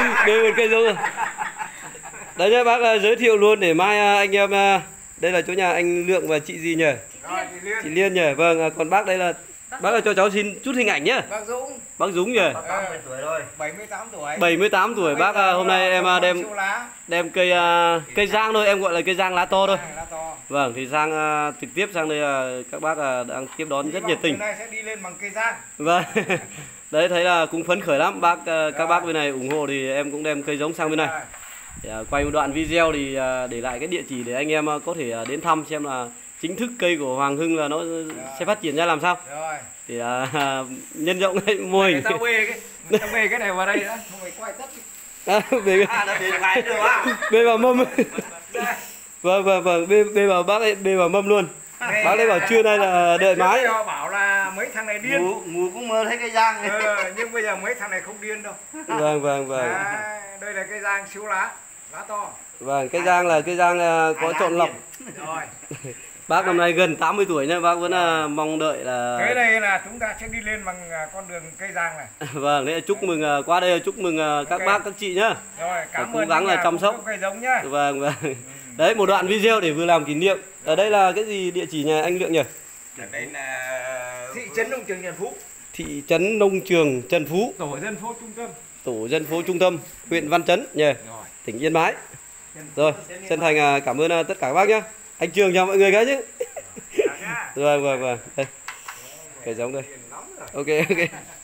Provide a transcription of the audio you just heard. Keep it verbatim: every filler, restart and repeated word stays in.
bê một cây giống rồi. Đấy nhá bác, giới thiệu luôn để mai anh em, đây là chỗ nhà anh Lượng và chị gì nhỉ? Rồi, chị Liên. Chị Liên nhỉ. Vâng, còn bác đây là bác ơi, cho cháu xin chút hình ảnh nhá. Bác Dũng. Bác Dũng nhỉ? Bác tám mươi tuổi rồi. bảy mươi tám tuổi. bảy mươi tám tuổi bác. Hôm nay em đem đem cây cây giang thôi, em gọi là cây giang lá to thôi. Lá to. Vâng, thì sang trực tiếp sang đây, các bác đang tiếp đón rất nhiệt tình. Hôm nay sẽ đi lên bằng cây giang. Vâng. Đấy, thấy là cũng phấn khởi lắm bác, các bác bên này ủng hộ thì em cũng đem cây giống sang bên này. Để quay một đoạn video thì để lại cái địa chỉ để anh em có thể đến thăm xem là chính thức cây của Hoàng Hưng là nó rồi. sẽ phát triển ra làm sao. Rồi. Thì uh, nhân rộng cái mô hình. Người ta bê cái, người ta bê cái này vào đây đó, không phải quay tất. À, bê à, nó bê cái được á. Bê vào mâm. Vâng vâng vâng, bê bê vào bác ấy, bê vào mâm luôn. Bác ấy bảo trưa nay là đợi mái. Bảo là mấy thằng này điên. Ngủ, ngủ cũng mơ thấy cây giang. Ừ, nhưng bây giờ mấy thằng này không điên đâu. Vâng vâng vâng. À, đây là cây giang siêu lá, lá to. Vâng, cây giang là cây giang có chọn lọc. Rồi. Bác năm nay gần tám mươi tuổi nha, bác vẫn uh, mong đợi là. Cái đây là chúng ta sẽ đi lên bằng con đường cây giang này. Vâng, đấy là chúc mừng uh, qua đây là chúc mừng uh, các okay. bác các chị nhá. Rồi, cảm cố gắng là chăm sóc cây giống nhá. Vâng vâng. Ừ. Đấy, một đoạn video để vừa làm kỷ niệm. Ở đây là cái gì, địa chỉ nhà anh Lượng nhỉ? Ở đây là thị trấn Nông Trường Trần Phú. Thị trấn Nông Trường Trần Phú. Tổ dân phố trung tâm. Tổ dân phố trung tâm, huyện Văn Chấn nhỉ? Rồi. Tỉnh Yên Bái. Rồi, chân thành cảm ơn tất cả các bác nhá. Anh Trường chào mọi người cái chứ. Rồi vâng vâng. Đây. Cây giống đây. Ok ok.